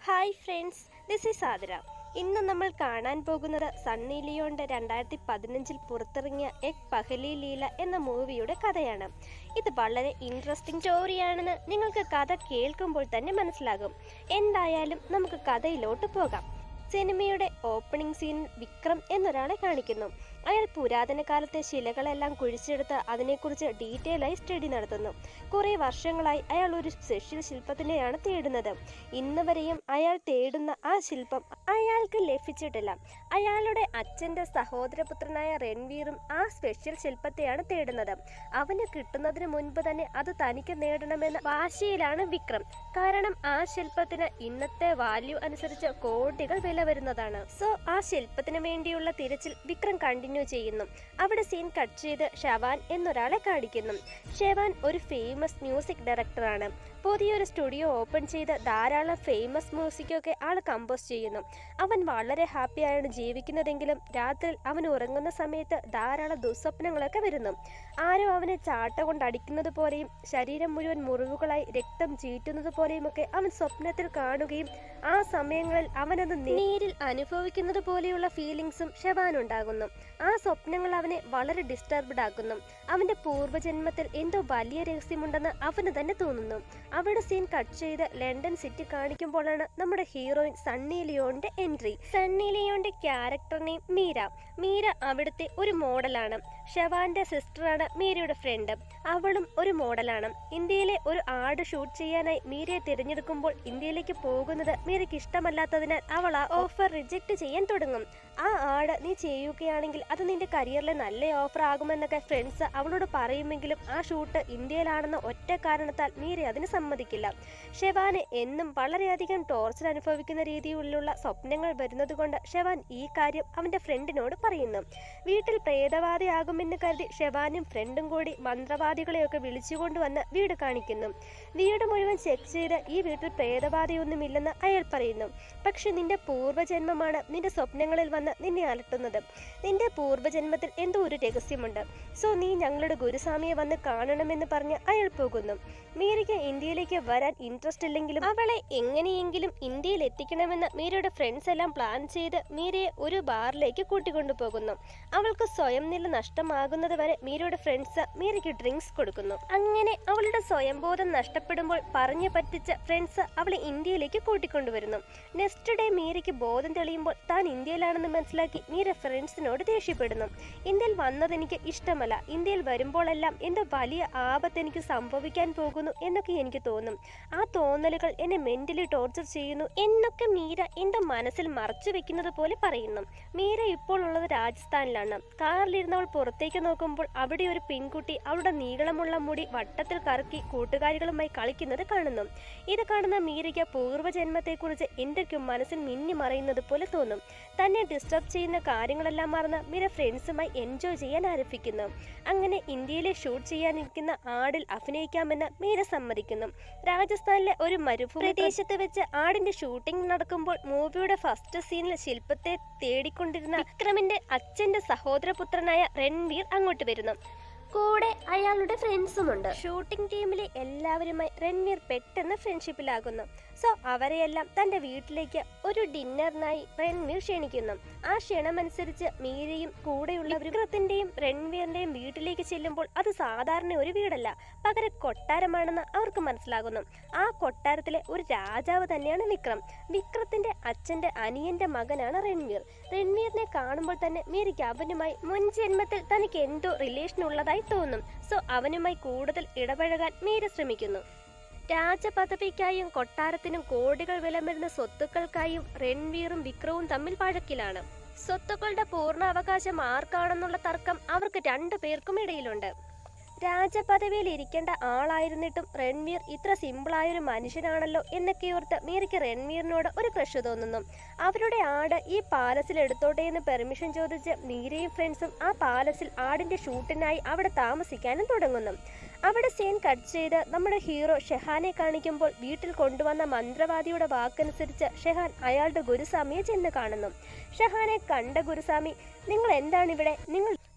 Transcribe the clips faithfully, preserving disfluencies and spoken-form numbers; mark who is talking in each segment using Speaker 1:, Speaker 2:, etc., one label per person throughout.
Speaker 1: Hi friends, this is Athira. ഇന്ന് നമ്മൾ കാണാൻ പോകുന്നത് സണ്ണി ലിയോന്റെ രണ്ടായിരത്തി പതിനഞ്ചിൽ പുറത്തിറങ്ങിയ എക് പഹലി ലീല എന്ന മൂവിയുടെ കഥയാണ്. ഇത് വളരെ ഇൻട്രസ്റ്റിംഗ് സ്റ്റോറിയാണെന്ന് നിങ്ങൾക്ക് കഥ കേൾക്കുമ്പോൾ തന്നെ മനസ്സിലാകും. എന്തായാലും നമുക്ക് കഥയിലോട്ട് പോകാം. സിനിമയുടെ ഓപ്പണിംഗ് സീനിൽ വിക്രം എന്നൊരാളെ കാണിക്കുന്നു. അയാൾ പുരാതന കാലത്തെ ശിലകളെല്ലാം കുഴിച്ചെടുത്ത് അതിനെക്കുറിച്ച് ഡീറ്റെയിൽ ആയി സ്റ്റഡി നടത്തുന്നു. കുറേ വർഷങ്ങളായി അയാൾ ഒരു സ്പെഷ്യൽ ശില്പത്തിനെയാണ് തേടുന്നത്. ഇന്ന് വരെയും അയാൾ തേടുന്ന ആ ശില്പം അയാൾക്ക് ലഭിച്ചിട്ടില്ല. അയാളുടെ അച്ഛൻ്റെ സഹോദരപുത്രനായ രൺവീറും ആ സ്പെഷ്യൽ ശില്പത്തെയാണ് തേടുന്നത്. അവന് കിട്ടുന്നതിന് മുൻപ് തന്നെ അത് തനിക്ക് നേടണമെന്ന വാശിയിലാണ് വിക്രം. കാരണം ആ ശില്പത്തിന് ഇന്നത്തെ വാല്യൂ അനുസരിച്ച് കോടികൾ വില വരുന്നതാണ്. സോ ആ ശില്പത്തിന് വേണ്ടിയുള്ള തിരച്ചിൽ വിക്രം കണ്ടിന്യൂ ചെയ്യുന്നു. അവിടെ സീൻ കട്ട് ചെയ്ത് ഷവാൻ എന്നൊരാളെ കാണിക്കുന്നു. ഷവാൻ ഒരു ഫേമസ് മ്യൂസിക് ഡയറക്ടറാണ്. പുതിയൊരു സ്റ്റുഡിയോ ഓപ്പൺ ചെയ്ത് ധാരാളം ഫേമസ് മ്യൂസിക്കൊക്കെ ആൾ കമ്പോസ് ചെയ്യുന്നു. അവൻ വളരെ ഹാപ്പിയായാണ് ജീവിക്കുന്നതെങ്കിലും രാത്രിയിൽ അവൻ ഉറങ്ങുന്ന സമയത്ത് ധാരാളം ദുസ്വപ്നങ്ങളൊക്കെ വരുന്നു. ആരോ അവനെ ചാട്ട കൊണ്ട് അടിക്കുന്നത് പോലെയും ശരീരം മുഴുവൻ മുറിവുകളായി രക്തം ചീറ്റുന്നത് പോലെയുമൊക്കെ അവൻ സ്വപ്നത്തിൽ കാണുകയും ആ സമയങ്ങളിൽ അവനത് നേരിൽ അനുഭവിക്കുന്നത് പോലെയുള്ള ഫീലിങ്സും ഷവാനുണ്ടാകുന്നു. ആ സ്വപ്നങ്ങൾ അവനെ വളരെ ഡിസ്റ്റർബ്ഡ് ആക്കുന്നു. അവന്റെ പൂർവ്വജന്മത്തിൽ എന്തോ വലിയ രഹസ്യമുണ്ടെന്ന് അവന് തന്നെ തോന്നുന്നു. അവിടെ സീൻ കട്ട് ചെയ്ത് ലണ്ടൻ സിറ്റി കാണിക്കുമ്പോഴാണ് നമ്മുടെ ഹീറോയിൻ സണ്ണി ലിയോന്റെ എൻട്രി. സണ്ണി ലിയോന്റെ ക്യാരക്ടർ നെയിം മീര. മീര അവിടുത്തെ ഒരു മോഡലാണ്. ഷവാന്റെ സിസ്റ്ററാണ് മീരയുടെ ഫ്രണ്ട്. അവളും ഒരു മോഡലാണ്. ഇന്ത്യയിലെ ഒരു ആഡ് ഷൂട്ട് ചെയ്യാനായി മീരയെ തിരഞ്ഞെടുക്കുമ്പോൾ ഇന്ത്യയിലേക്ക് പോകുന്നത് മീരയ്ക്ക് ഇഷ്ടമല്ലാത്തതിനാൽ അവൾ ആ ഓഫർ റിജക്ട് ചെയ്യാൻ തുടങ്ങും. ആ ആഡ് നീ ചെയ്യുകയാണെങ്കിൽ അത് നിന്റെ കരിയറിലെ നല്ല ഓഫർ ആകുമെന്നൊക്കെ ഫ്രണ്ട്സ് അവളോട് പറയുമെങ്കിലും ആ ഷൂട്ട് ഇന്ത്യയിലാണെന്ന ഒറ്റ കാരണത്താൽ മീര അതിന് സമ്മതിക്കില്ല. ഷവാന് എന്നും വളരെയധികം ടോർച്ചർ അനുഭവിക്കുന്ന രീതിയിലുള്ള സ്വപ്നങ്ങൾ വരുന്നത് കൊണ്ട് ഷവാൻ ഈ കാര്യം അവന്റെ ഫ്രണ്ടിനോട് പറയുന്നു. വീട്ടിൽ പ്രേതവാദിയാകുമെന്ന് കരുതി ഷവാനും ഫ്രണ്ടും കൂടി മന്ത്രവാദികളെയൊക്കെ വിളിച്ചുകൊണ്ടുവന്ന് വീട് കാണിക്കുന്നു. വീട് മുഴുവൻ ചെക്ക് ചെയ്ത് ഈ വീട്ടിൽ പ്രേതബാധയൊന്നുമില്ലെന്ന് അയാൾ പറയുന്നു. പക്ഷെ നിന്റെ പൂർവ്വജന്മമാണ് നിന്റെ സ്വപ്നങ്ങളിൽ വന്ന് നിന്നെ അലട്ടുന്നത്. നിന്റെ പൂർവ്വജന്മത്തിൽ എന്തോ ഒരു രഹസ്യമുണ്ട്. സോ നീ ഞങ്ങളുടെ ഗുരുസ്വാമിയെ വന്ന് കാണണമെന്ന് പറഞ്ഞ് അയാൾ പോകുന്നു. മീരയ്ക്ക് ഇന്ത്യയിലേക്ക് വരാൻ ഇൻട്രസ്റ്റ് ഇല്ലെങ്കിലും അവളെ എങ്ങനെയെങ്കിലും ഇന്ത്യയിൽ എത്തിക്കണമെന്ന് മീരയുടെ ഫ്രണ്ട്സ് എല്ലാം പ്ലാൻ ചെയ്ത് മീരയെ ഒരു ബാറിലേക്ക് കൂട്ടിക്കൊണ്ടു പോകുന്നു. അവൾക്ക് സ്വയം നില നഷ്ടമാകുന്നത് വരെ മീരയുടെ ഫ്രണ്ട്സ് മീരയ്ക്ക് ഡ്രിങ്ക്സ് കൊടുക്കുന്നു. അങ്ങനെ അവളുടെ സ്വയംബോധം നഷ്ടപ്പെടുമ്പോൾ പറഞ്ഞു പറ്റിച്ച ഫ്രണ്ട്സ് അവളെ ഇന്ത്യയിലേക്ക് കൂട്ടിക്കൊണ്ടുവരുന്നു. നെക്സ്റ്റ് ഡേ മീരയ്ക്ക് ബോധം തെളിയുമ്പോൾ താൻ ഇന്ത്യയിലാണെന്ന് മനസ്സിലാക്കി മീര ഫ്രണ്ട്സിനോട് ദേഷ്യപ്പെടുന്നു. ഇന്ത്യയിൽ വന്നതെനിക്ക് ഇഷ്ടമല്ല. ഇന്ത്യയിൽ വരുമ്പോഴെല്ലാം എന്തോ വലിയ ആപത്ത് എനിക്ക് സംഭവിക്കാൻ പോകുന്നു എന്നൊക്കെ എനിക്ക് തോന്നും. ആ തോന്നലുകൾ എന്നെ മെന്റലി ടോർച്ചർ ചെയ്യുന്നു എന്നൊക്കെ മീര എന്റെ മനസ്സിൽ മറച്ചു വെക്കുന്നത് പോലെ പറയുന്നു. മീര ഇപ്പോൾ ഉള്ളത് രാജസ്ഥാനിലാണ്. കാറിലിരുന്നവൾ പുറത്തേക്ക് നോക്കുമ്പോൾ അവിടെ ഒരു പെൺകുട്ടി അവളുടെ നീളമുള്ള മുടി വട്ടത്തിൽ കറക്കി കൂട്ടുകാരികളുമായി കളിക്കുന്നത് കാണുന്നു. ഇത് കാണുന്ന മീരയ്ക്ക് പൂർവ്വജന്മത്തെക്കുറിച്ച് എന്തൊക്കെ മനസ്സിൽ മിന്നി മറയുന്നത് പോലെ തോന്നും. തന്നെ ഡിസ്റ്റർബ് ചെയ്യുന്ന കാര്യങ്ങളെല്ലാം മറന്ന് മീര ഫ്രണ്ട്സുമായി എൻജോയ് ചെയ്യാൻ ആരംഭിക്കുന്നു. അങ്ങനെ ഇന്ത്യയിലെ ഷൂട്ട് ചെയ്യാനിരിക്കുന്ന ആടിൽ അഭിനയിക്കാമെന്ന് മീര സമ്മതിക്കുന്നു. രാജസ്ഥാനിലെ ഒരു മരുഭൂമി പ്രദേശത്ത് വെച്ച് ആടിന്റെ ഷൂട്ടിംഗ് നടക്കുമ്പോൾ മൂവിയുടെ ഫസ്റ്റ് സീനിൽ ശില്പത്തെ തേടിക്കൊണ്ടിരുന്ന വിക്രമിന്റെ അച്ഛന്റെ സഹോദരപുത്രനായ രൺവീർ അങ്ങോട്ട് വരുന്നു. കൂടെ അയാളുടെ ഫ്രണ്ട്സുമുണ്ട്. ഷൂട്ടിംഗ് ടീമിലെ എല്ലാവരുമായി രൺവീർ പെട്ടെന്ന് ഫ്രണ്ട്ഷിപ്പിലാകുന്നു. സോ അവരെയെല്ലാം തന്റെ വീട്ടിലേക്ക് ഒരു ഡിന്നറിനായി രൺവീർ ക്ഷണിക്കുന്നു. ആ ക്ഷണമനുസരിച്ച് മീരയും കൂടെയുള്ള വിക്രത്തിന്റെയും രൺവീറിന്റെയും വീട്ടിലേക്ക് ചെല്ലുമ്പോൾ അത് സാധാരണ ഒരു വീടല്ല, പകരം കൊട്ടാരമാണെന്ന് അവർക്ക് മനസ്സിലാകുന്നു. ആ കൊട്ടാരത്തിലെ ഒരു രാജാവ് തന്നെയാണ് വിക്രം. വിക്രത്തിന്റെ അച്ഛന്റെ അനിയന്റെ മകനാണ് രൺവീർ. രൺവീറിനെ കാണുമ്പോൾ തന്നെ മീരയ്ക്ക് അവനുമായി മുൻ ജന്മത്തിൽ തനിക്ക് എന്തോ റിലേഷൻ ഉള്ളതായി തോന്നും. സോ അവനുമായി കൂടുതൽ ഇടപഴകാൻ മീര ശ്രമിക്കുന്നു. രാജപദവിക്കായും കൊട്ടാരത്തിനും കോടികൾ വില വരുന്ന സ്വത്തുക്കൾക്കായും രൺവീറും വിക്രവും തമ്മിൽ വഴക്കിലാണ്. സ്വത്തുക്കളുടെ പൂർണ്ണ അവകാശം ആർക്കാണെന്നുള്ള തർക്കം അവർക്ക് രണ്ടു പേർക്കും ഇടയിലുണ്ട്. രാജപദവിയിൽ ഇരിക്കേണ്ട ആളായിരുന്നിട്ടും രൺവീർ ഇത്ര സിമ്പിളായൊരു മനുഷ്യനാണല്ലോ എന്നൊക്കെ ഓർത്ത് മീരയ്ക്ക് രൺവീറിനോട് ഒരു ക്രഷ് തോന്നുന്നു. അവരുടെ ആട് ഈ പാലസിൽ എടുത്തോട്ടെ എന്ന് പെർമിഷൻ ചോദിച്ച് മീരയും ഫ്രണ്ട്സും ആ പാലസിൽ ആടിന്റെ ഷൂട്ടിനായി അവിടെ താമസിക്കാനും തുടങ്ങുന്നു. അവിടെ സീൻ കട്ട് ചെയ്ത് നമ്മുടെ ഹീറോ ഷെഹാനെ കാണിക്കുമ്പോൾ വീട്ടിൽ കൊണ്ടുവന്ന മന്ത്രവാദിയുടെ വാക്കനുസരിച്ച് ഷെഹാൻ അയാളുടെ ഗുരുസ്വാമിയെ ചെന്ന് കാണുന്നു. ഷെഹാനെ കണ്ട ഗുരുസ്വാമി, നിങ്ങൾ എന്താണ് ഇവിടെ? നിങ്ങൾ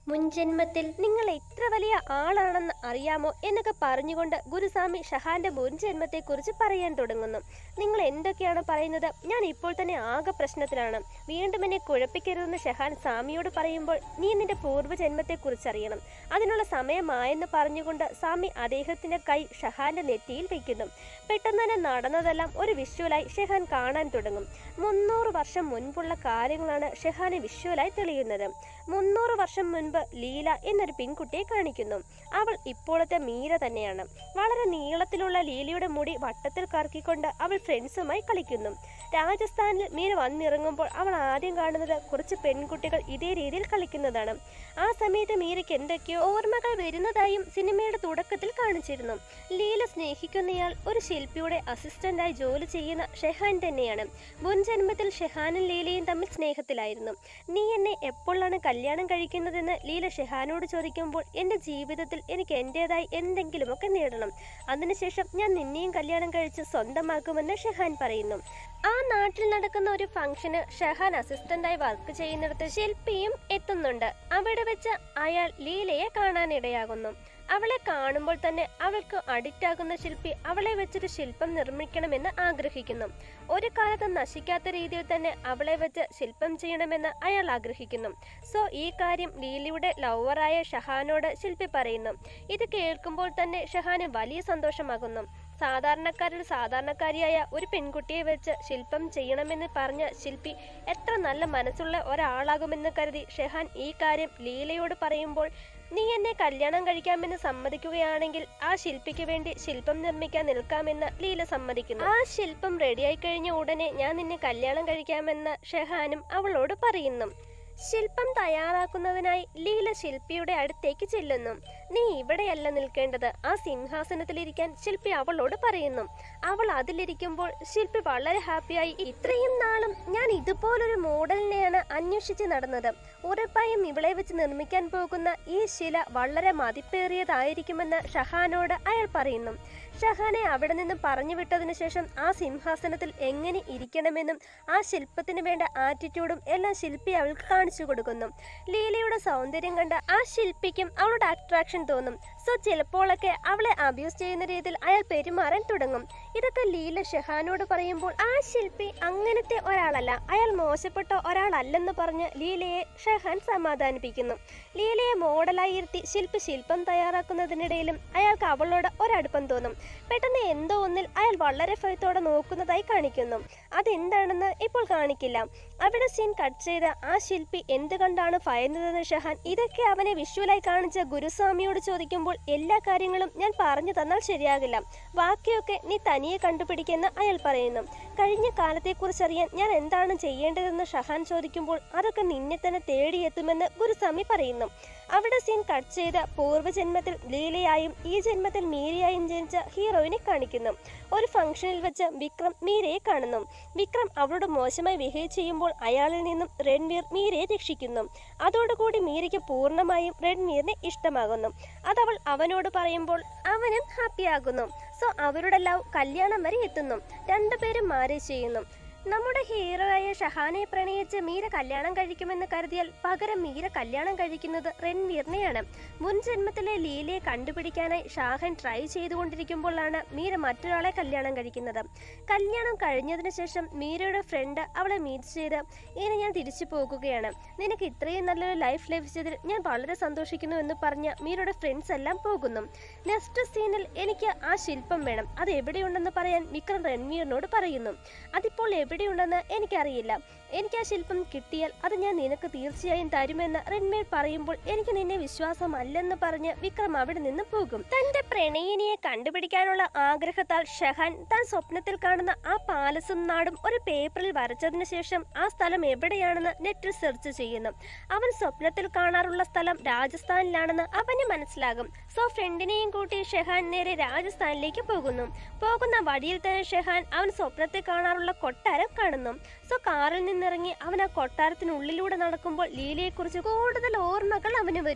Speaker 1: മുൻജന്മത്തിൽ നിങ്ങൾ എത്ര വലിയ ആളാണെന്ന് അറിയാമോ എന്നൊക്കെ പറഞ്ഞുകൊണ്ട് ഗുരുസ്വാമി ഷഹാന്റെ മുൻജന്മത്തെക്കുറിച്ച് പറയാൻ തുടങ്ങുന്നു. നിങ്ങൾ എന്തൊക്കെയാണ് പറയുന്നത്? ഞാൻ ഇപ്പോൾ തന്നെ ആകെ പ്രശ്നത്തിലാണ്. വീണ്ടും എന്നെ കുഴപ്പിക്കരുതെന്ന് ഷഹാൻ സ്വാമിയോട് പറയുമ്പോൾ, നീ നിന്റെ പൂർവ്വജന്മത്തെക്കുറിച്ച് അറിയണം, അതിനുള്ള സമയമായെന്ന് പറഞ്ഞുകൊണ്ട് സ്വാമി അദ്ദേഹത്തിന്റെ കൈ ഷഹാന്റെ നെറ്റിയിൽ വയ്ക്കുന്നു. പെട്ടെന്ന് തന്നെ നടന്നതെല്ലാം ഒരു വിഷ്വലായി ഷഹാൻ കാണാൻ തുടങ്ങും. മുന്നൂറ് വർഷം മുൻപുള്ള കാര്യങ്ങളാണ് ഷഹാന് വിഷ്വലായി തെളിയുന്നത്. മുന്നൂറ് വർഷം മുൻപ് ലീല എന്നൊരു പെൺകുട്ടിയെ കാണിക്കുന്നു. അവൾ ഇപ്പോഴത്തെ മീര തന്നെയാണ്. വളരെ നീളത്തിലുള്ള ലീലയുടെ മുടി വട്ടത്തിൽ കറക്കിക്കൊണ്ട് അവൾ ഫ്രണ്ട്സുമായി കളിക്കുന്നു. രാജസ്ഥാനിൽ മീര വന്നിറങ്ങുമ്പോൾ അവൾ ആദ്യം കാണുന്നത് കുറച്ച് പെൺകുട്ടികൾ ഇതേ രീതിയിൽ കളിക്കുന്നതാണ്. ആ സമയത്ത് മീരയ്ക്ക് എന്തൊക്കെയോ ഓർമ്മകൾ വരുന്നതായും സിനിമയുടെ തുടക്കത്തിൽ കാണിച്ചിരുന്നു. ലീല സ്നേഹിക്കുന്നയാൾ ഒരു ശില്പിയുടെ അസിസ്റ്റന്റായി ജോലി ചെയ്യുന്ന ഷെഹാൻ തന്നെയാണ്. മുൻജന്മത്തിൽ ഷെഹാനും ലീലയും തമ്മിൽ സ്നേഹത്തിലായിരുന്നു. നീ എന്നെ എപ്പോഴാണ് കല്യാണം കഴിക്കുന്നതെന്ന് ലീല ഷെഹാനോട് ചോദിക്കുമ്പോൾ, എൻ്റെ ജീവിതത്തിൽ എനിക്ക് എൻ്റെതായി എന്തെങ്കിലുമൊക്കെ നേടണം, അതിനുശേഷം ഞാൻ നിന്നെയും കല്യാണം കഴിച്ച് സ്വന്തമാക്കുമെന്ന് ഷെഹാൻ പറയുന്നു. ആ നാട്ടിൽ നടക്കുന്ന ഒരു ഫംഗ്ഷന് ഷെഹാൻ അസിസ്റ്റന്റായി വർക്ക് ചെയ്യുന്നിടത്ത് ശില്പിയും എത്തുന്നുണ്ട്. അവിടെ വെച്ച് അയാൾ ലീലയെ കാണാനിടയാകുന്നു. അവളെ കാണുമ്പോൾ തന്നെ അവൾക്ക് അഡിക്റ്റ് ആകുന്ന ശില്പി അവളെ വെച്ചൊരു ശില്പം നിർമ്മിക്കണമെന്ന് ആഗ്രഹിക്കുന്നു. ഒരു കാലത്ത് നശിക്കാത്ത രീതിയിൽ തന്നെ അവളെ വെച്ച് ശില്പം ചെയ്യണമെന്ന് അയാൾ ആഗ്രഹിക്കുന്നു. സോ ഈ കാര്യം ലീലയുടെ ലവറായ ഷഹാനോട് ശില്പി പറയുന്നു. ഇത് കേൾക്കുമ്പോൾ തന്നെ ഷഹാന് വലിയ സന്തോഷമാകുന്നു. സാധാരണക്കാരുടെ സാധാരണക്കാരിയായ ഒരു പെൺകുട്ടിയെ വെച്ച് ശില്പം ചെയ്യണമെന്ന് പറഞ്ഞ ശില്പി എത്ര നല്ല മനസ്സുള്ള ഒരാളാകുമെന്ന് കരുതി ഷെഹാൻ ഈ കാര്യം ലീലയോട് പറയുമ്പോൾ, നീ എന്നെ കല്യാണം കഴിക്കാമെന്ന് സമ്മതിക്കുകയാണെങ്കിൽ ആ ശില്പിക്ക് വേണ്ടി ശില്പം നിർമ്മിക്കാൻ നിൽക്കാമെന്ന് ലീല സമ്മതിക്കുന്നു. ആ ശില്പം റെഡിയായി കഴിഞ്ഞ ഉടനെ ഞാൻ നിന്നെ കല്യാണം കഴിക്കാമെന്ന് ഷെഹാനും അവളോട് പറയുന്നു. ശില്പം തയ്യാറാക്കുന്നതിനായി ലീല ശില്പിയുടെ അടുത്തേക്ക് ചെല്ലുന്നു. നീ ഇവിടെയല്ല നിൽക്കേണ്ടത്, ആ സിംഹാസനത്തിലിരിക്കാൻ ശില്പി അവളോട് പറയുന്നു. അവൾ അതിലിരിക്കുമ്പോൾ ശില്പി വളരെ ഹാപ്പിയായി, ഇത്രയും നാളും ഞാൻ ഇതുപോലൊരു മോഡലിനെയാണ് അന്വേഷിച്ച് നടന്നത്. ഉറപ്പായും ഇവളെ വെച്ച് നിർമ്മിക്കാൻ പോകുന്ന ഈ ശില വളരെ മതിപ്പേറിയതായിരിക്കുമെന്ന് ഷഹാനോട് അയാൾ പറയുന്നു. ഷഹാനെ അവിടെ നിന്ന് പറഞ്ഞു വിട്ടതിനു ശേഷം ആ സിംഹാസനത്തിൽ എങ്ങനെ ഇരിക്കണമെന്നും ആ ശില്പത്തിന് വേണ്ട ആറ്റിറ്റ്യൂഡും എല്ലാം ശില്പി അവൾക്ക് കാണിച്ചു കൊടുക്കുന്നു. ലീലയുടെ സൗന്ദര്യം കണ്ട ആ ശില്പിക്കും അവളുടെ അട്രാക്ഷൻ തോന്നും. സോ ചിലപ്പോഴൊക്കെ അവളെ അബ്യൂസ് ചെയ്യുന്ന രീതിയിൽ അയാൾ പെരുമാറാൻ തുടങ്ങും. ഇതൊക്കെ ലീല ഷെഹാനോട് പറയുമ്പോൾ, ആ ശില്പി അങ്ങനത്തെ ഒരാളല്ല, അയാൾ മോശപ്പെട്ട ഒരാളല്ലെന്ന് പറഞ്ഞ് ലീലയെ ഷെഹാൻ സമാധാനിപ്പിക്കുന്നു. ലീലയെ മോഡലായി ഇരുത്തി ശില്പി ശില്പം തയ്യാറാക്കുന്നതിനിടയിലും അയാൾക്ക് അവളോട് ഒരടുപ്പം തോന്നും. പെട്ടെന്ന് എന്തോ ഒന്നിൽ അയാൾ വളരെ ഭയത്തോടെ നോക്കുന്നതായി കാണിക്കുന്നു. അതെന്താണെന്ന് ഇപ്പോൾ കാണിക്കില്ല. അവിടെ സീൻ കട്ട് ചെയ്ത ആ ശില്പി എന്ത് കണ്ടാണ് ഭയന്നതെന്ന് ഷെഹാൻ ഇതൊക്കെ അവനെ വിഷ്വലായി കാണിച്ച ഗുരുസ്വാമിയോട് ചോദിക്കുമ്പോൾ, എല്ലാ കാര്യങ്ങളും ഞാൻ പറഞ്ഞു തന്നാൽ ശരിയാകില്ല, ബാക്കിയൊക്കെ നീ തനിയെ കണ്ടുപിടിക്കെന്ന് അയാൾ പറയുന്നു. കഴിഞ്ഞ കാലത്തെക്കുറിച്ചറിയാൻ ഞാൻ എന്താണ് ചെയ്യേണ്ടതെന്ന് ഷെഹാൻ ചോദിക്കുമ്പോൾ, അതൊക്കെ നിന്നെ തന്നെ തേടിയെത്തുമെന്ന് ഗുരുസ്വാമി പറയുന്നു. അവിടെ സീൻ കട്ട് ചെയ്ത പൂർവ്വജന്മത്തിൽ ലീലയായും ഈ ജന്മത്തിൽ മീരയായും ജനിച്ച ഹീറോയിനെ കാണിക്കുന്നു. ഒരു ഫംഗ്ഷനിൽ വെച്ച് വിക്രം മീരയെ കാണുന്നു. വിക്രം അവളോട് മോശമായി ബിഹേവ് ചെയ്യുമ്പോൾ അയാളിൽ നിന്നും രൺവീർ മീരയെ രക്ഷിക്കുന്നു. അതോടുകൂടി മീരയ്ക്ക് പൂർണ്ണമായും രൺവീറിനെ ഇഷ്ടമാകുന്നു. അതവൾ അവനോട് പറയുമ്പോൾ അവനും ഹാപ്പിയാകുന്നു. സോ അവരുടെ ലവ് കല്യാണം വരെ എത്തുന്നു. രണ്ടുപേരും മാരേജ് ചെയ്യുന്നു. നമ്മുടെ ഹീറോയായ ഷഹാനെ പ്രണയിച്ച് മീര കല്യാണം കഴിക്കുമെന്ന് കരുതിയാൽ പകരം മീര കല്യാണം കഴിക്കുന്നത് രൺവീറിനെയാണ്. മുൻ ജന്മത്തിലെ ലീലയെ കണ്ടുപിടിക്കാനായി ഷാഹൻ ട്രൈ ചെയ്തുകൊണ്ടിരിക്കുമ്പോഴാണ് മീര മറ്റൊരാളെ കല്യാണം കഴിക്കുന്നത്. കല്യാണം കഴിഞ്ഞതിന് ശേഷം മീരയുടെ ഫ്രണ്ട് അവളെ മീറ്റ് ചെയ്ത്, ഇനി ഞാൻ തിരിച്ചു പോകുകയാണ്, നിനക്ക് ഇത്രയും നല്ലൊരു ലൈഫ് ലഭിച്ചതിൽ ഞാൻ വളരെ സന്തോഷിക്കുന്നു എന്ന് പറഞ്ഞ് മീരയുടെ ഫ്രണ്ട്സ് എല്ലാം പോകുന്നു. നെക്സ്റ്റ് സീനിൽ എനിക്ക് ആ ശില്പം വേണം, അത് എവിടെയുണ്ടെന്ന് പറയാൻ വിക്രം രൺവീറിനോട് പറയുന്നു. അതിപ്പോൾ എവിടെയുണ്ടെന്ന് എനിക്കറിയില്ല, എനിക്ക് ആ ശില്പം കിട്ടിയാൽ അത് ഞാൻ നിനക്ക് തീർച്ചയായും തരുമെന്ന് രൺവീർ പറയുമ്പോൾ, എനിക്ക് നിന്നെ വിശ്വാസമല്ലെന്ന് പറഞ്ഞ് വിക്രം അവിടെ നിന്ന് പോകും. തന്റെ പ്രണയിനിയെ കണ്ടുപിടിക്കാനുള്ള ആഗ്രഹത്താൽ ഷെഹാൻ താൻ സ്വപ്നത്തിൽ കാണുന്ന ആ പാലസും നാടും ഒരു പേപ്പറിൽ വരച്ചതിന് ശേഷം ആ സ്ഥലം എവിടെയാണെന്ന് നെറ്റിൽ സെർച്ച് ചെയ്യുന്നു. അവൻ സ്വപ്നത്തിൽ കാണാറുള്ള സ്ഥലം രാജസ്ഥാനിലാണെന്ന് അവന് മനസ്സിലാകും. സോ ഫ്രണ്ടിനെയും കൂട്ടി ഷെഹാൻ നേരെ രാജസ്ഥാനിലേക്ക് പോകുന്നു. പോകുന്ന വഴിയിൽ തന്നെ ഷെഹാൻ അവൻ സ്വപ്നത്തിൽ കാണാറുള്ള കൊട്ടാരം കാണുന്നു. സോ കാറിൽ നിന്നിറങ്ങി അവൻ ആ കൊട്ടാരത്തിനുള്ളിലൂടെ നടക്കുമ്പോൾ ലീലയെക്കുറിച്ച് കൂടുതൽ ഓർമ്മകൾ അവന് വരുന്നു.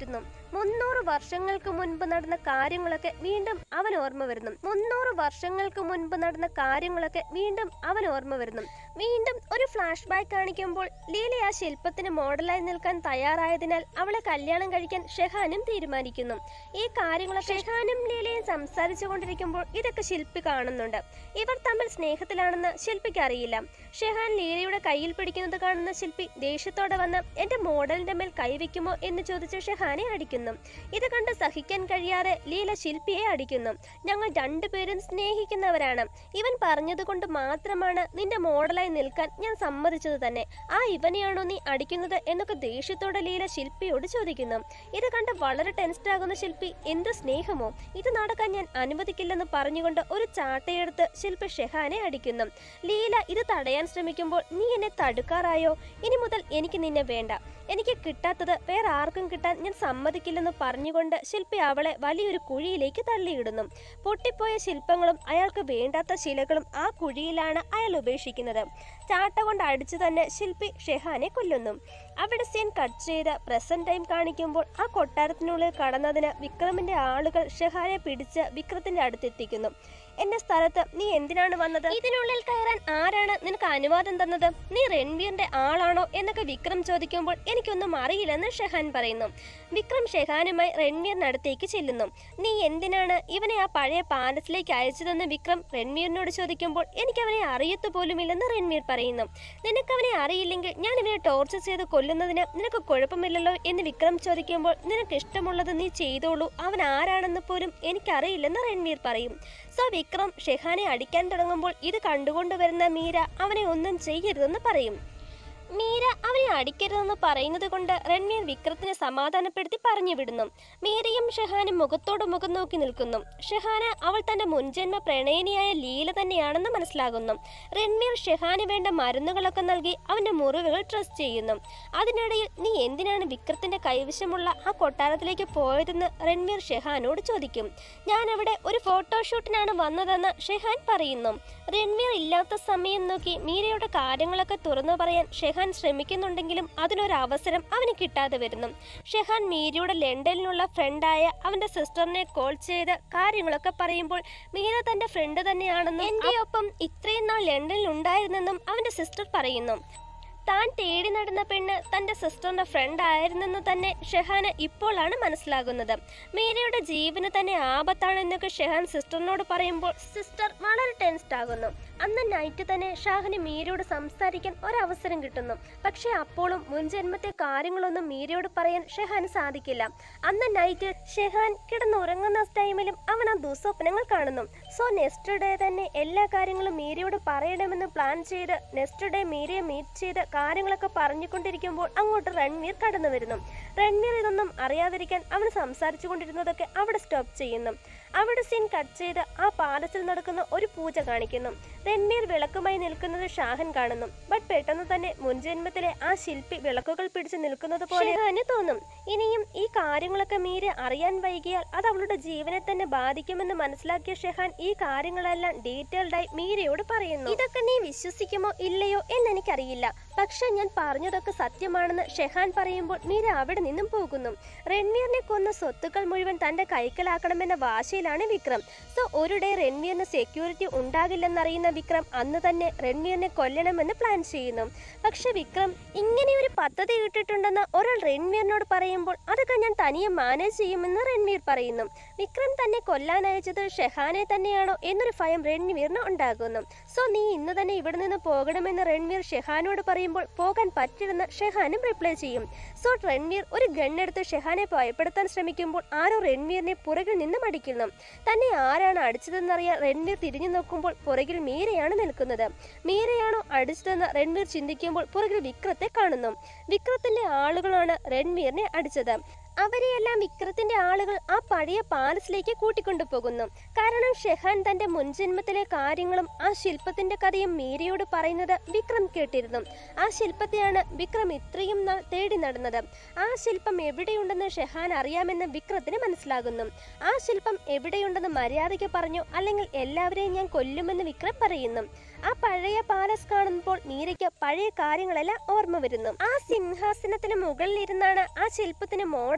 Speaker 1: മുന്നൂറ് വർഷങ്ങൾക്ക് മുൻപ് നടന്ന കാര്യങ്ങളൊക്കെ വീണ്ടും അവൻ ഓർമ്മ വരുന്നു മുന്നൂറ് വർഷങ്ങൾക്ക് മുൻപ് നടന്ന കാര്യങ്ങളൊക്കെ വീണ്ടും അവൻ ഓർമ്മ വരുന്നു വീണ്ടും ഒരു ഫ്ലാഷ് ബാക്ക് കാണിക്കുമ്പോൾ ലീല ആ ശില്പത്തിന് മോഡലായി നിൽക്കാൻ തയ്യാറായതിനാൽ അവളെ കല്യാണം കഴിക്കാൻ ഷെഹാനും തീരുമാനിക്കുന്നു. ഈ കാര്യങ്ങളൊക്കെ ഷെഹാനും ലീലയും സംസാരിച്ചു കൊണ്ടിരിക്കുമ്പോൾ ഇതൊക്കെ ശില്പി കാണുന്നുണ്ട്. ഇവർ തമ്മിൽ സ്നേഹത്തിലാണെന്ന് ശില്പിക്ക് അറിയില്ല. ഷെഹാൻ ലീലയുടെ കയ്യിൽ പിടിക്കുന്നത് കാണുന്ന ശില്പി ദേഷ്യത്തോടെ വന്ന് എന്റെ മോഡലിന്റെ മേൽ കൈവയ്ക്കുമോ എന്ന് ചോദിച്ച് ഷെഹാനെ അടിക്കുന്നു. ഇത് കണ്ട് സഹിക്കാൻ കഴിയാതെ ലീല ശില്പിയെ അടിക്കുന്നു. ഞങ്ങൾ രണ്ടുപേരും സ്നേഹിക്കുന്നവരാണ്. ഇവൻ പറഞ്ഞത് കൊണ്ട് മാത്രമാണ് നിന്റെ മോഡലായി നിൽക്കാൻ ഞാൻ സമ്മതിച്ചത് തന്നെ. ആ ഇവനെയാണോ നീ അടിക്കുന്നത് എന്നൊക്കെ ദേഷ്യത്തോടെ ലീല ശില്പിയോട് ചോദിക്കുന്നു. ഇത് കണ്ട് വളരെ ടെൻസ്ഡ് ആകുന്ന ശില്പി എന്ത് സ്നേഹമോ, ഇത് നടക്കാൻ ഞാൻ അനുവദിക്കില്ലെന്ന് പറഞ്ഞുകൊണ്ട് ഒരു ചാട്ടയെടുത്ത് ശില്പി ഷെഹാനെ അടിക്കുന്നു. ലീല ഇത് തടയാൻ ശ്രമിക്കുമ്പോൾ നീ എന്നെ തടുക്കാറായോ? ഇനി മുതൽ എനിക്ക് നിന്നെ വേണ്ട. എനിക്ക് കിട്ടാത്തത് വേറെ ആർക്കും കിട്ടാൻ ഞാൻ സമ്മതിക്കില്ലെന്ന് പറഞ്ഞുകൊണ്ട് ശില്പി അവളെ വലിയൊരു കുഴിയിലേക്ക് തള്ളിയിടുന്നു. പൊട്ടിപ്പോയ ശില്പങ്ങളും അയാൾക്ക് വേണ്ടാത്ത ശിലകളും ആ കുഴിയിലാണ് അയാൾ ഉപേക്ഷിക്കുന്നത്. ചാട്ട കൊണ്ട് അടിച്ചു തന്നെ ശില്പി ഷെഹാനെ കൊല്ലുന്നു. അവിടെ സീൻ കട്ട് ചെയ്ത് പ്രസന്റ് ടൈം കാണിക്കുമ്പോൾ ആ കൊട്ടാരത്തിനുള്ളിൽ കടന്നതിന് വിക്രമിന്റെ ആളുകൾ ഷെഹാനെ പിടിച്ച് വിക്രത്തിന്റെ അടുത്തെത്തിക്കുന്നു. എന്റെ സ്ഥലത്ത് നീ എന്തിനാണ് വന്നത്? ഇതിനുള്ളിൽ കയറാൻ ആരാണ് നിനക്ക് അനുവാദം തന്നത്? നീ രൺവീറിന്റെ ആളാണോ എന്നൊക്കെ വിക്രം ചോദിക്കുമ്പോൾ എനിക്കൊന്നും അറിയില്ലെന്ന് ഷെഹാൻ പറയുന്നു. വിക്രം ഷെഹാനുമായി രൺവീറിനടുത്തേക്ക് ചെല്ലുന്നു. നീ എന്തിനാണ് ഇവനെ ആ പഴയ പാലസിലേക്ക് അയച്ചതെന്ന് വിക്രം രൺവീറിനോട് ചോദിക്കുമ്പോൾ എനിക്ക് അവനെ അറിയത്തു പോലുമില്ലെന്ന് രൺവീർ പറയുന്നു. നിനക്ക് അവനെ അറിയില്ലെങ്കിൽ ഞാൻ ഇവനെ ടോർച്ചർ ചെയ്ത് കൊല്ലുന്നതിന് നിനക്ക് കുഴപ്പമില്ലല്ലോ എന്ന് വിക്രം ചോദിക്കുമ്പോൾ നിനക്ക് ഇഷ്ടമുള്ളത് നീ ചെയ്തോളൂ, അവൻ ആരാണെന്ന് പോലും എനിക്കറിയില്ലെന്ന് രൺവീർ പറയും. സോ വിക്രം ഷെഹാനെ അടിക്കാൻ തുടങ്ങുമ്പോൾ ഇത് കണ്ടുകൊണ്ടുവരുന്ന മീര അവനെ ഒന്നും ചെയ്യരുതെന്ന് പറയും. മീര അവനെ അടിക്കരുതെന്ന് പറയുന്നത് കൊണ്ട് രൺവീർ വിക്രത്തിനെ സമാധാനപ്പെടുത്തി പറഞ്ഞു വിടുന്നു. മീരയും ഷെഹാനും മുഖത്തോട് മുഖം നോക്കി നിൽക്കുന്നു. ഷെഹാന് അവൾ തന്റെ മുൻജന്മ പ്രണയിനിയായ ലീല തന്നെയാണെന്ന് മനസ്സിലാകുന്നു. രൺവീർ ഷെഹാന് വേണ്ട മരുന്നുകളൊക്കെ നൽകി അവന്റെ മുറിവുകൾ ഡ്രസ് ചെയ്യുന്നു. അതിനിടയിൽ നീ എന്തിനാണ് വിക്രത്തിന്റെ കൈവശമുള്ള ആ കൊട്ടാരത്തിലേക്ക് പോയതെന്ന് രൺവീർ ഷെഹാനോട് ചോദിക്കും. ഞാൻ അവിടെ ഒരു ഫോട്ടോഷൂട്ടിനാണ് വന്നതെന്ന് ഷെഹാൻ പറയുന്നു. രൺവീർ ഇല്ലാത്ത സമയം നോക്കി മീരയുടെ കാര്യങ്ങളൊക്കെ തുറന്നു പറയാൻ ഷെഹാൻ ശ്രമിക്കുന്നുണ്ടെങ്കിലും അതിനൊരു അവസരം അവന് കിട്ടാതെ വരുന്നു. ഷെഹാൻ മീരയുടെ ലണ്ടനിലുള്ള ഫ്രണ്ടായ അവന്റെ സിസ്റ്ററിനെ കോൾ ചെയ്ത് കാര്യങ്ങളൊക്കെ പറയുമ്പോൾ മീര തന്റെ ഫ്രണ്ട് തന്നെയാണെന്നും എന്റെ ഒപ്പം ഇത്രയും നാൾ ലണ്ടനിൽ ഉണ്ടായിരുന്നെന്നും അവന്റെ സിസ്റ്റർ പറയുന്നു. താൻ തേടി നടന്ന പെണ്ണ് തന്റെ സിസ്റ്ററിന്റെ ഫ്രണ്ട് ആയിരുന്നെന്ന് തന്നെ ഷെഹാന് ഇപ്പോഴാണ് മനസ്സിലാകുന്നത്. മീരയുടെ ജീവന് തന്നെ ആപത്താണെന്നൊക്കെ ഷെഹാൻ സിസ്റ്ററിനോട് പറയുമ്പോൾ സിസ്റ്റർ വളരെ ടെൻസ്ഡ് ആകുന്നു. അന്ന് നൈറ്റ് തന്നെ ഷാഹിന് മീരയോട് സംസാരിക്കാൻ ഒരവസരം കിട്ടുന്നു. പക്ഷെ അപ്പോഴും മുൻജന്മത്തെ കാര്യങ്ങളൊന്നും മീരയോട് പറയാൻ ഷെഹാന് സാധിക്കില്ല. അന്ന് നൈറ്റ് ഷെഹാൻ കിടന്നുറങ്ങുന്ന ടൈമിലും അവൻ ആ ദുസ്വപ്നങ്ങൾ കാണുന്നു. സോ നെക്സ്റ്റ് ഡേ തന്നെ എല്ലാ കാര്യങ്ങളും മീരയോട് പറയണമെന്ന് പ്ലാൻ ചെയ്ത് നെക്സ്റ്റ് ഡേ മീരയെ മീറ്റ് ചെയ്ത് കാര്യങ്ങളൊക്കെ പറഞ്ഞുകൊണ്ടിരിക്കുമ്പോൾ അങ്ങോട്ട് രൺവീർ കടന്നു വരുന്നു. രൺവീർ ഇതൊന്നും അറിയാതിരിക്കാൻ അവൻ സംസാരിച്ചു കൊണ്ടിരുന്നതൊക്കെ അവിടെ സ്റ്റോപ്പ് ചെയ്യുന്നു. അവിടെ സീൻ കട്ട് ചെയ്ത് ആ പാലസിൽ നടക്കുന്ന ഒരു പൂജ കാണിക്കുന്നു. രൺവീർ വിളക്കുമായി നിൽക്കുന്നത് ഷാഹൻ കാണുന്നു. ബട്ട് പെട്ടെന്ന് തന്നെ മുൻജന്മത്തിലെ ആ ശില്പി വിളക്കുകൾ പിടിച്ച് നിൽക്കുന്നത് പോലെ ഷെഹാന് തോന്നും. ഇനിയും ഈ കാര്യങ്ങളൊക്കെ മീര അറിയാൻ വൈകിയാൽ അത് അവളുടെ ജീവനെ തന്നെ ബാധിക്കുമെന്ന് മനസ്സിലാക്കിയ ഷെഹാൻ ഈ കാര്യങ്ങളെല്ലാം ഡീറ്റെയിൽഡായി മീരയോട് പറയുന്നു. ഇതൊക്കെ നീ വിശ്വസിക്കുമോ ഇല്ലയോ എന്നെനിക്കറിയില്ല, പക്ഷെ ഞാൻ പറഞ്ഞതൊക്കെ സത്യമാണെന്ന് ഷെഹാൻ പറയുമ്പോൾ മീര അവിടെ നിന്നും പോകുന്നു. രൺവീറിനെ കൊന്ന സ്വത്തുക്കൾ മുഴുവൻ തന്റെ കൈക്കലാക്കണമെന്ന വാശിയിലാണ് വിക്രം. സോ ഒരു ഡേ രൺവീറിന് സെക്യൂരിറ്റി ഉണ്ടാകില്ലെന്നറിയുന്ന വിക്രം അന്ന് തന്നെ രൺവീറിനെ കൊല്ലണമെന്ന് പ്ലാൻ ചെയ്യുന്നു. പക്ഷെ വിക്രം ഇങ്ങനെ ഒരു പദ്ധതി ഇട്ടിട്ടുണ്ടെന്ന് ഒരാൾ രൺവീറിനോട് പറയുമ്പോൾ അതൊക്കെ ഞാൻ തനിയെ മാനേജ് ചെയ്യുമെന്ന് രൺവീർ പറയുന്നു. വിക്രം തന്നെ കൊല്ലാൻ അയച്ചത് ഷെഹാനെ തന്നെയാണോ എന്നൊരു ഭയം രൺവീറിന് ഉണ്ടാകുന്നു. സോ നീ ഇന്ന് തന്നെ ഇവിടെ നിന്ന് പോകണമെന്ന് രൺവീർ ഷെഹാനോട് പറയുമ്പോൾ പോകാൻ പറ്റില്ലെന്ന് ഷെഹാനും റിപ്ലൈ ചെയ്യും. സോ രൺവീർ ഒരു ഗണ്ണെടുത്ത് ഷെഹാനെ ഭയപ്പെടുത്താൻ ശ്രമിക്കുമ്പോൾ ആരോ രൺവീറിനെ പുറകിൽ നിന്നും അടിക്കുന്നു. തന്നെ ആരാണ് അടിച്ചതെന്നറിയാൻ രൺവീർ തിരിഞ്ഞു നോക്കുമ്പോൾ പുറകിൽ മീരയാണ് നിൽക്കുന്നത്. മീരയാണോ അടിച്ചതെന്ന് രൺവീർ ചിന്തിക്കുമ്പോൾ പുറകിൽ വിക്രത്തെ കാണുന്നു. വിക്രത്തിന്റെ ആളുകളാണ് രൺവീറിനെ അടിച്ചത്. അവരെയെല്ലാം വിക്രത്തിന്റെ ആളുകൾ ആ പഴയ പാലസിലേക്ക് കൂട്ടിക്കൊണ്ടുപോകുന്നു. കാരണം ഷെഹാൻ തന്റെ മുൻജന്മത്തിലെ കാര്യങ്ങളും ആ ശില്പത്തിന്റെ കഥയും മീരയോട് പറയുന്നത് വിക്രം കേട്ടിരുന്നു. ആ ശില്പത്തെയാണ് വിക്രം ഇത്രയും നാൾ തേടി നടന്നത്. ആ ശില്പം എവിടെയുണ്ടെന്ന് ഷെഹാൻ അറിയാമെന്ന് വിക്രത്തിന് മനസ്സിലാകുന്നു. ആ ശില്പം എവിടെയുണ്ടെന്ന് മര്യാദയ്ക്ക് പറഞ്ഞു, അല്ലെങ്കിൽ എല്ലാവരെയും ഞാൻ കൊല്ലുമെന്ന് വിക്രം പറയുന്നു. ആ പഴയ പാലസ് കാണുമ്പോൾ മീരയ്ക്ക് പഴയ കാര്യങ്ങളെല്ലാം ഓർമ്മ വരുന്നു. ആ സിംഹാസനത്തിന് മുകളിൽ ഇരുന്നാണ് ആ ശില്പത്തിന് മോഡൽ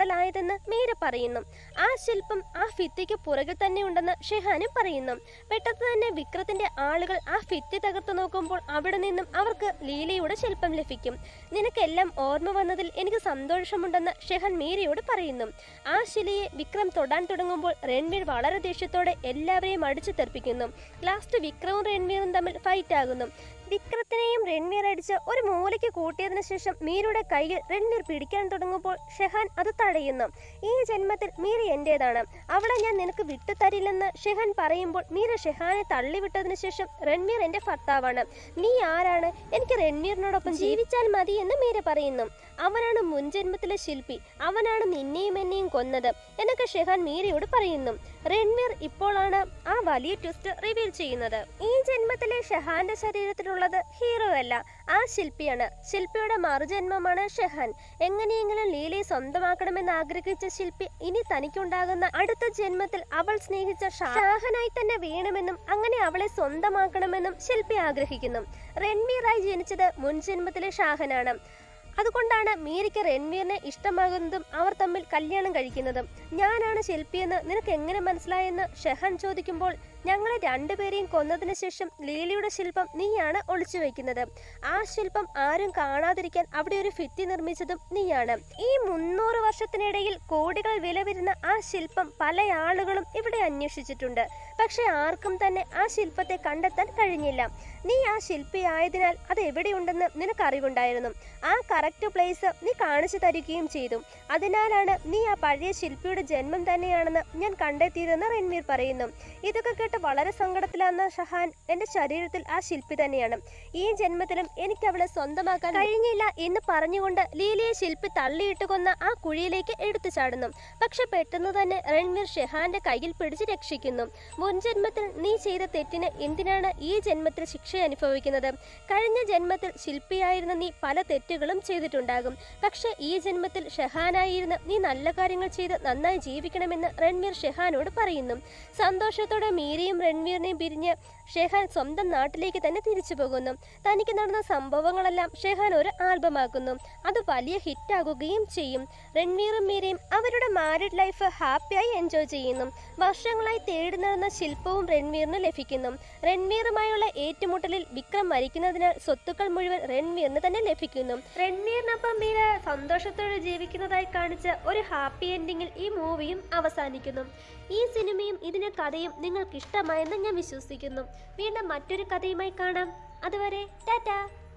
Speaker 1: കണ്ടെത്തലായതെന്ന് മീര പറയുന്നു. ആ ശില്പം ആ ഭിത്തിക്ക് പുറകിൽ തന്നെ ഉണ്ടെന്ന് ഷെഹാനും പറയുന്നു. പെട്ടെന്ന് തന്നെ വിക്രത്തിന്റെ ആളുകൾ ആ ഭിത്തി തകർത്തു നോക്കുമ്പോൾ അവിടെ നിന്നും അവർക്ക് ലീലയുടെ ശില്പം ലഭിക്കും. നിനക്കെല്ലാം ഓർമ്മ വന്നതിൽ എനിക്ക് സന്തോഷമുണ്ടെന്ന് ഷെഹാൻ മീരയോട് പറയുന്നു. ആ ശിലയെ വിക്രം തൊടാൻ തുടങ്ങുമ്പോൾ രൺവീർ വളരെ ദേഷ്യത്തോടെ എല്ലാവരെയും അടിച്ചു തെറിപ്പിക്കുന്നു. ലാസ്റ്റ് വിക്രവും രൺവീറും തമ്മിൽ ഫൈറ്റ് ആകുന്നു. വിക്രത്തിനെയും രൺവീർ അടിച്ച് ഒരു മൂലയ്ക്ക് കൂട്ടിയതിനു ശേഷം മീരയുടെ കയ്യിൽ രൺവീർ പിടിക്കാൻ തുടങ്ങുമ്പോൾ ഷെഹാൻ അത് തടയുന്നു. ഈ ജന്മത്തിൽ മീര എന്റേതാണ്, അവളെ ഞാൻ നിനക്ക് വിട്ടു തരില്ലെന്ന് ഷെഹാൻ പറയുമ്പോൾ മീര ഷെഹാനെ തള്ളിവിട്ടതിനു ശേഷം രൺവീർ എന്റെ ഭർത്താവാണ്, നീ ആരാണ്, എനിക്ക് രൺവീറിനോടൊപ്പം ജീവിച്ചാൽ മതി എന്ന് മീര പറയുന്നു. അവനാണ് മുൻജന്മത്തിലെ ശില്പി, അവനാണ് നിന്നെയും എന്നെയും കൊന്നത് എന്നൊക്കെ ഷെഹാൻ മീരയോട് പറയുന്നു. രൺവീർ ഇപ്പോഴാണ് ആ വലിയ ട്വിസ്റ്റ് റിവീൽ ചെയ്യുന്നത്. ഈ ജന്മത്തിലെ ഷെഹാന്റെ ശരീരത്തിലുള്ളത് ഹീറോ അല്ല, ആ ശില്പിയാണ്. ശില്പിയുടെ മറുജന്മമാണ് ഷെഹാൻ. എങ്ങനെയെങ്കിലും ലീലയെ സ്വന്തമാക്കണമെന്ന് ആഗ്രഹിച്ച ശില്പി ഇനി തനിക്കുണ്ടാകുന്ന അടുത്ത ജന്മത്തിൽ അവൾ സ്നേഹിച്ച ഷാഹനായി തന്നെ വീണമെന്നും അങ്ങനെ അവളെ സ്വന്തമാക്കണമെന്നും ശില്പി ആഗ്രഹിക്കുന്നു. രൺവീറായി ജനിച്ചത് മുൻജന്മത്തിലെ ഷാഹനാണ്. അതുകൊണ്ടാണ് മീരയ്ക്ക് രൺവീറിനെ ഇഷ്ടമാകുന്നതും അവർ തമ്മിൽ കല്യാണം കഴിക്കുന്നതും. ഞാനാണ് ശില്പിയെന്ന് നിനക്ക് എങ്ങനെ മനസ്സിലായെന്ന് ഷെഹാൻ ചോദിക്കുമ്പോൾ ഞങ്ങളെ രണ്ടുപേരെയും കൊന്നതിന് ശേഷം ലീലയുടെ ശില്പം നീയാണ് ഒളിച്ചു വെക്കുന്നത്. ആ ശില്പം ആരും കാണാതിരിക്കാൻ അവിടെ ഒരു ഭിത്തി നിർമ്മിച്ചതും നീയാണ്. ഈ മുന്നൂറ് വർഷത്തിനിടയിൽ കോടികൾ വില വരുന്ന ആ ശില്പം പല ആളുകളും ഇവിടെ അന്വേഷിച്ചിട്ടുണ്ട്. പക്ഷെ ആർക്കും തന്നെ ആ ശില്പത്തെ കണ്ടെത്താൻ കഴിഞ്ഞില്ല. നീ ആ ശില്പി ആയതിനാൽ അത് എവിടെയുണ്ടെന്ന് നിനക്ക് അറിവുണ്ടായിരുന്നു. ആ കറക്റ്റ് പ്ലേസ് നീ കാണിച്ചു തരികയും ചെയ്തു. അതിനാലാണ് നീ ആ പഴയ ശില്പിയുടെ ജന്മം തന്നെയാണെന്ന് ഞാൻ കണ്ടെത്തിയതെന്ന് രൺവീർ പറയുന്നു. ഇതൊക്കെ കേട്ട് വളരെ സങ്കടത്തിലാന്ന ഷെഹാൻ, എന്റെ ശരീരത്തിൽ ആ ശില്പി തന്നെയാണ്, ഈ ജന്മത്തിലും എനിക്ക് അവളെ സ്വന്തമാക്കാൻ കഴിഞ്ഞില്ല എന്ന് പറഞ്ഞുകൊണ്ട് ലീലയെ ശില്പി തള്ളിയിട്ട് കൊന്ന ആ കുഴിയിലേക്ക് എടുത്തു ചാടുന്നു. പക്ഷെ പെട്ടെന്ന് തന്നെ രൺവീർ ഷെഹാന്റെ കയ്യിൽ പിടിച്ച് രക്ഷിക്കുന്നു. മുൻ ജന്മത്തിൽ നീ ചെയ്ത തെറ്റിന് എന്തിനാണ് ഈ ജന്മത്തിൽ ശിക്ഷ അനുഭവിക്കുന്നത്? കഴിഞ്ഞ ജന്മത്തിൽ ശില്പിയായിരുന്ന നീ പല തെറ്റുകളും ചെയ്തിട്ടുണ്ടാകും. പക്ഷെ ഈ ജന്മത്തിൽ ഷെഹാനായിരുന്ന് നീ നല്ല കാര്യങ്ങൾ ചെയ്ത് നന്നായി ജീവിക്കണമെന്ന് രൺവീർ ഷെഹാനോട് പറയുന്നു. സന്തോഷത്തോടെ മീരയും രൺവീറിനെയും പിരിഞ്ഞ് ഷെഹാൻ സ്വന്തം നാട്ടിലേക്ക് തന്നെ തിരിച്ചു പോകുന്നു. തനിക്ക് നടന്ന സംഭവങ്ങളെല്ലാം ഷെഹാൻ ഒരു ആൽബമാക്കുന്നു. അത് വലിയ ഹിറ്റാകുകയും ചെയ്യും. രൺവീറും മീരയും അവരുടെ മാരിഡ് ലൈഫ് ഹാപ്പിയായി എൻജോയ് ചെയ്യുന്നു. വർഷങ്ങളായി തേടി നടന്ന ശില്പവും രൺവീറിന് ലഭിക്കുന്നു. രൺവീറുമായുള്ള ഏറ്റുമുട്ടലിൽ വിക്രം മരിക്കുന്നതിനാൽ സ്വത്തുക്കൾ മുഴുവൻ രൺവീറിന് തന്നെ ലഭിക്കുന്നു. രൺവീറിനൊപ്പം മീര സന്തോഷത്തോടെ ജീവിക്കുന്നതായി കാണിച്ച ഒരു ഹാപ്പി എൻഡിങ്ങിൽ ഈ മൂവിയും അവസാനിക്കുന്നു. ഈ സിനിമയും ഇതിന്റെ കഥയും നിങ്ങൾക്ക് ഇഷ്ടമായെന്ന് ഞാൻ വിശ്വസിക്കുന്നു. വീണ്ടും മറ്റൊരു കഥയുമായി കാണാം. അതുവരെ ടാറ്റാ.